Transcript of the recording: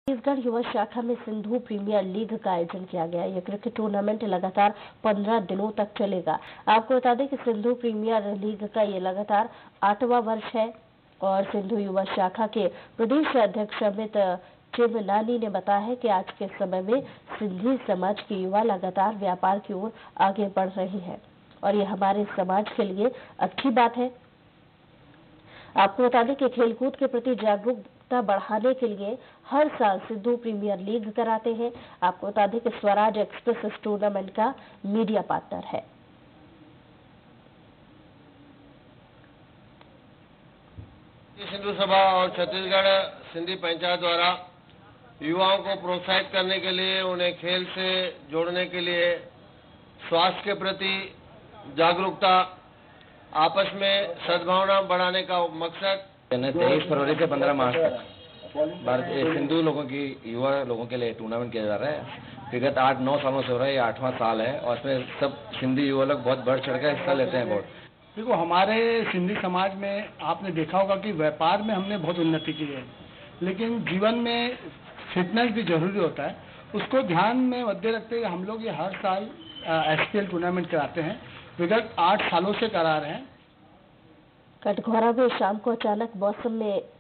छत्तीसगढ़ युवा शाखा में सिंधु प्रीमियर लीग का आयोजन किया गया। यह क्रिकेट टूर्नामेंट लगातार 15 दिनों तक चलेगा। आपको बता दें कि सिंधु प्रीमियर लीग का ये लगातार 8वां वर्ष है और सिंधु युवा शाखा के प्रदेश अध्यक्ष अमित चिमनानी ने बताया है कि आज के समय में सिंधी समाज के युवा लगातार व्यापार की ओर आगे बढ़ रहे हैं और ये हमारे समाज के लिए अच्छी बात है। आपको बता दें कि खेलकूद के प्रति जागरूकता बढ़ाने के लिए हर साल सिंधु प्रीमियर लीग कराते हैं। आपको बता दें कि स्वराज एक्सप्रेस इस टूर्नामेंट का मीडिया पार्टनर है। सिंधु सभा और छत्तीसगढ़ सिंधी पंचायत द्वारा युवाओं को प्रोत्साहित करने के लिए, उन्हें खेल से जोड़ने के लिए, स्वास्थ्य के प्रति जागरूकता, आपस में सद्भावना बढ़ाने का मकसद 23 फरवरी से 15 मार्च तक सिंधु लोगों की युवा लोगों के लिए टूर्नामेंट किया जा रहा है। विगत 8-9 सालों से हो रहा है, ये 8वां साल है और इसमें सब सिंधी युवा लोग बहुत बढ़ चढ़ कर हिस्सा लेते हैं। बहुत देखो, हमारे सिंधी समाज में आपने देखा होगा कि व्यापार में हमने बहुत उन्नति की है, लेकिन जीवन में फिटनेस भी जरूरी होता है। उसको ध्यान में मद्दे रखते हुए हम लोग ये हर साल SPL टूर्नामेंट कराते हैं। विगत 8 सालों से करा रहे हैं। कटघोरा में शाम को अचानक मौसम में